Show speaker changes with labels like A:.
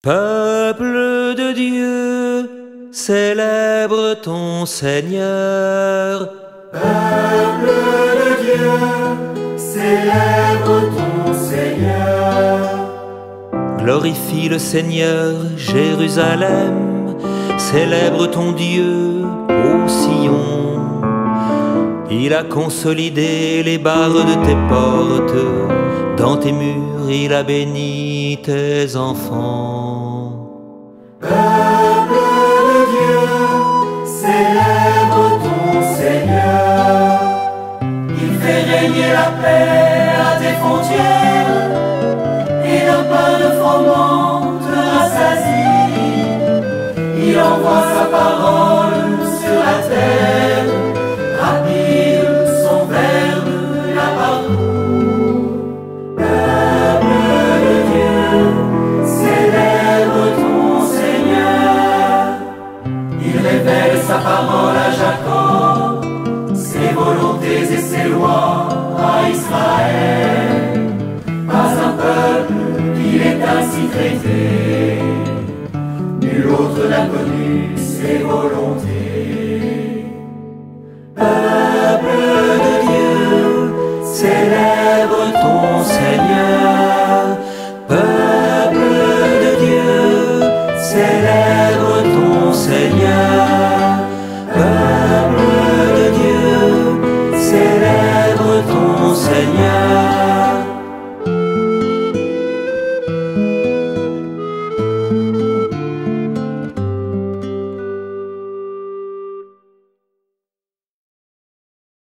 A: Peuple de Dieu, célèbre ton Seigneur.
B: Peuple de Dieu, célèbre ton Seigneur.
A: Glorifie le Seigneur, Jérusalem, célèbre ton Dieu, ô Sion. Il a consolidé les barres de tes portes, dans tes murs il a béni tes enfants.
B: Peuple de Dieu, célèbre ton Seigneur. Il fait régner la paix à tes frontières, et d'un pain de froment te rassasie. Il envoie sa parole sur la terre, rapide son verbe là partout. Peuple de Dieu, célèbre ton Seigneur. Il révèle sa parole à Jacob, ses volontés et ses lois à Israël. Pas un peuple qu'il est ainsi traité, nul autre n'a connu ses volontés. Peuple de Dieu, célèbre